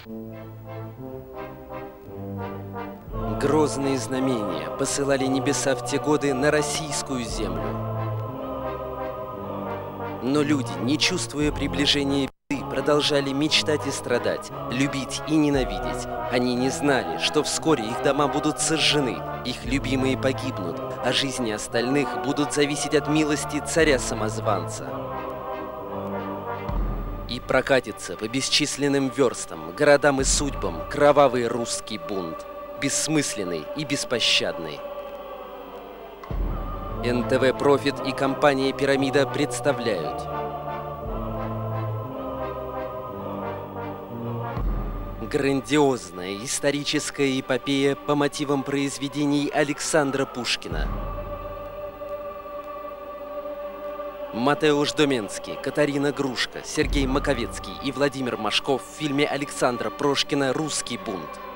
Грозные знамения посылали небеса в те годы на российскую землю. Но люди, не чувствуя приближения беды, продолжали мечтать и страдать, любить и ненавидеть. Они не знали, что вскоре их дома будут сожжены, их любимые погибнут, а жизни остальных будут зависеть от милости царя-самозванца. И прокатится по бесчисленным верстам, городам и судьбам кровавый русский бунт, бессмысленный и беспощадный. НТВ Профит и компания «Пирамида» представляют грандиозная историческая эпопея по мотивам произведений Александра Пушкина. Матеуш Доменский, Катарина Грушка, Сергей Маковецкий и Владимир Машков в фильме Александра Прошкина «Русский бунт».